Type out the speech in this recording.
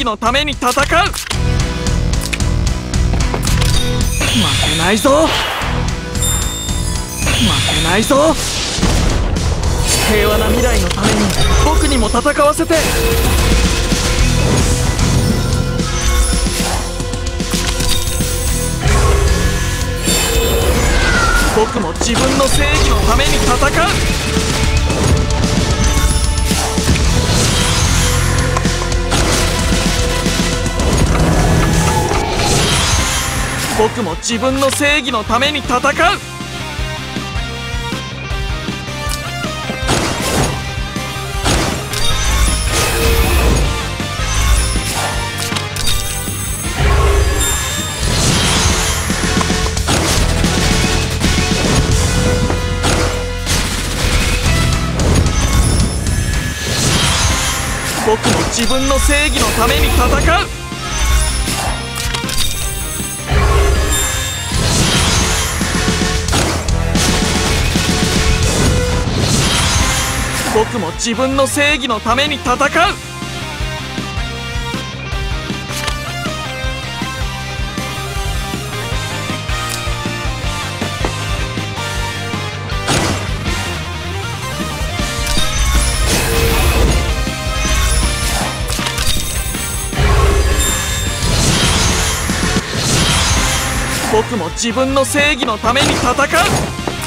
のために戦う。負けないぞ、負けないぞ。平和な未来のために僕にも戦わせて。僕も自分の正義のために戦う。僕も自分の正義のために戦う。僕も自分の正義のために戦う。僕も自分の正義のために戦う。僕も自分の正義のために戦う。